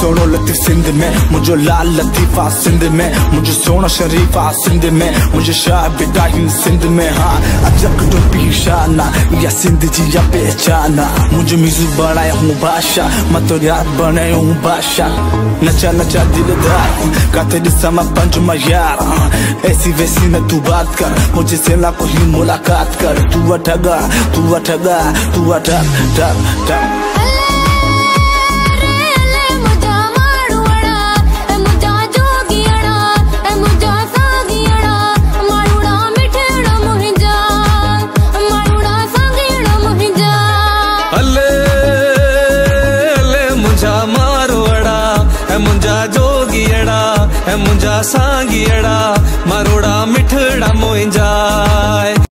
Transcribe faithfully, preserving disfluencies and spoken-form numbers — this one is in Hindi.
सोनो लतीफ सिंध में, मुझे लाल लतीफा सिंध में, मुझे सोना शरीफा सिंध में, मुझे शाह बिदाहिन सिंध में। हाँ अजक तो पीशाना या सिंध जी या पहचाना, मुझे म्यूजिक बनाया हूँ बादशाह, मैं तो याद बनाया हूँ बादशाह। नचा नचा दिलदार का तेरी समा पंजमा यार, ऐसी वैसी न तू बात कर, मुझे से ना कोई मुलाकात कर। तू अठगा तू अठगा तू अठग ठग ठग। मुंजा जोगियड़ा मुंजा सांगियड़ा मारोड़ा